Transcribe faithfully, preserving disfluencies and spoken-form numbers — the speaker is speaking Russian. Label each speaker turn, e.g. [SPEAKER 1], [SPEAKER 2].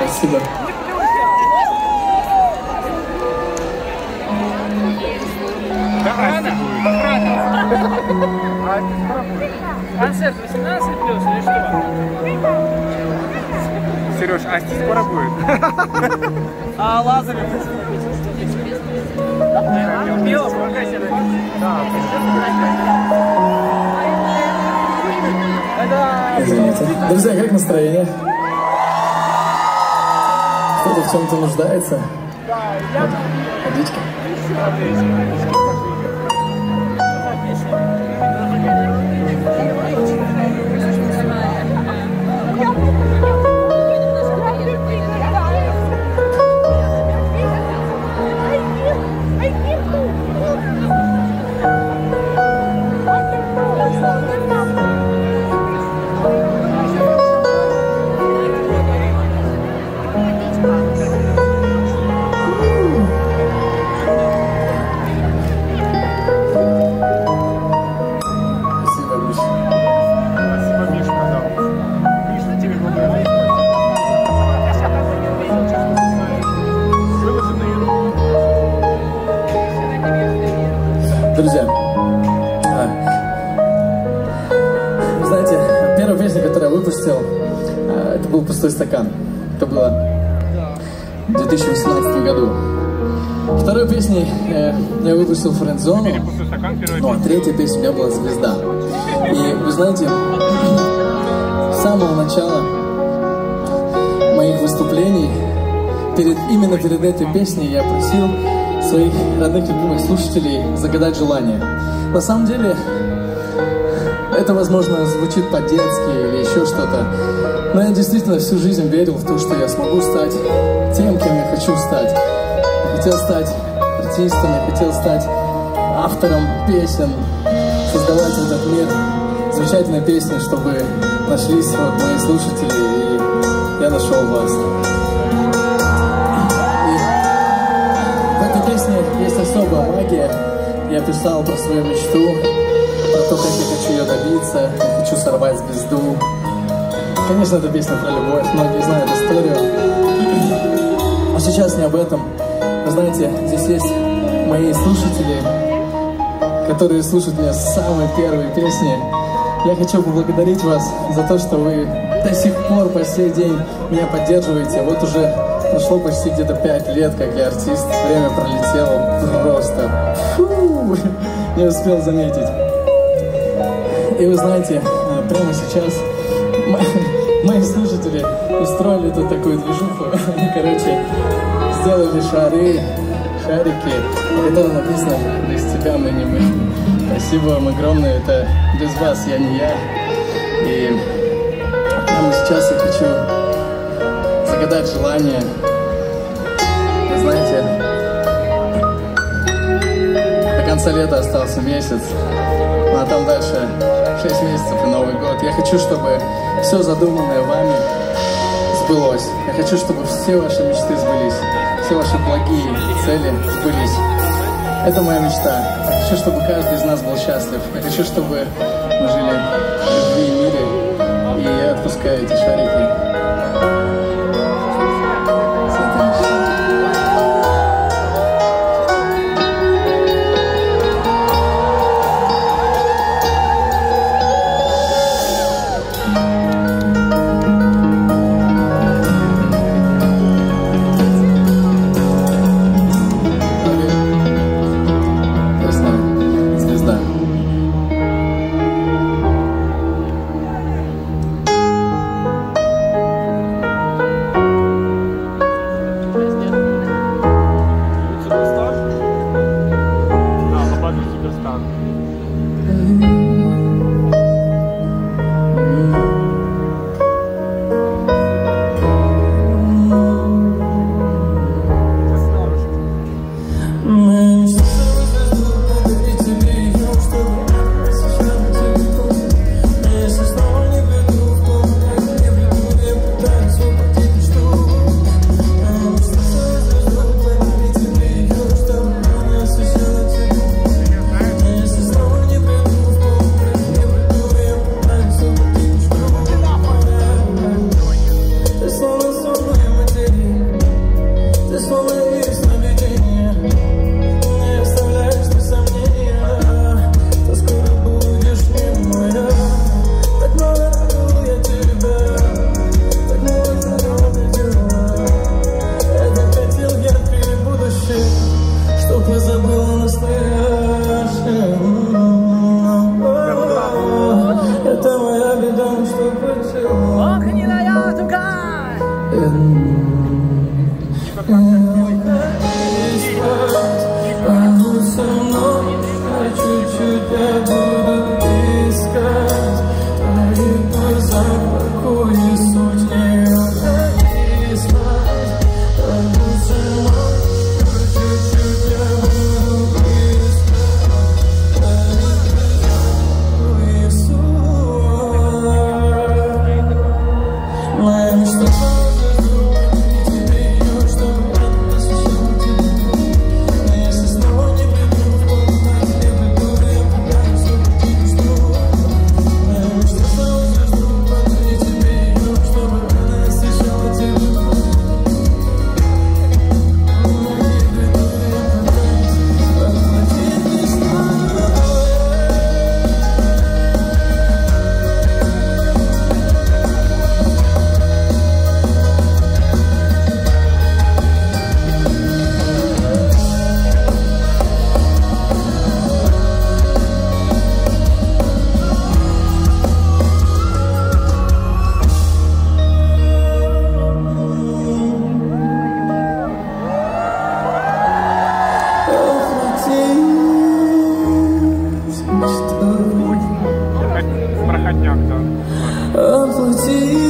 [SPEAKER 1] Спасибо.
[SPEAKER 2] Охрана, охрана. Концерт восемнадцать плюс или что?
[SPEAKER 3] Сереж, а здесь скоро будет?
[SPEAKER 2] А Лазарев? Белов, пока себе.
[SPEAKER 1] Извините. Друзья, как настроение? Кто-то в чем-то нуждается? Водичка. Друзья, вы знаете, первая песня, которую я выпустил, это был «Пустой стакан». Это было в две тысячи восемнадцатом году. Второй песней я выпустил «Френдзону», ну а третья песня у меня была «Звезда». И вы знаете, с самого начала моих выступлений, перед, именно перед этой песней я просил своих родных, любимых слушателей загадать желание. На самом деле, это, возможно, звучит по-детски или еще что-то, но я действительно всю жизнь верил в то, что я смогу стать тем, кем я хочу стать. Я хотел стать артистом, я хотел стать автором песен, создавать в этот мир замечательные песни, чтобы нашлись вот мои слушатели, и я нашел вас. Есть особая магия. Я писал про свою мечту, про то, как я хочу ее добиться, я хочу сорвать звезду. Конечно, это песня про любовь, многие знают историю. А сейчас не об этом. Вы знаете, здесь есть мои слушатели, которые слушают меня с самой первой песни. Я хочу поблагодарить вас за то, что вы до сих пор по сей день меня поддерживаете. Вот уже прошло почти где-то пять лет, как я артист. Время пролетело просто. Фу, не успел заметить. И вы знаете, прямо сейчас мои слушатели устроили тут такую движуху. Они, короче, сделали шары, шарики. И это написано «Без тебя мы не мы». Спасибо вам огромное. Это без вас я не я. И прямо сейчас я хочу загадать желание. Вы знаете, до конца лета остался месяц, ну а там дальше шесть месяцев и Новый год. Я хочу, чтобы все задуманное вами сбылось. Я хочу, чтобы все ваши мечты сбылись, все ваши благие цели сбылись. Это моя мечта. Я хочу, чтобы каждый из нас был счастлив. Я хочу, чтобы мы жили в любви и мире. И я отпускаю эти шарики.
[SPEAKER 3] Отходняк, да.
[SPEAKER 1] Оплати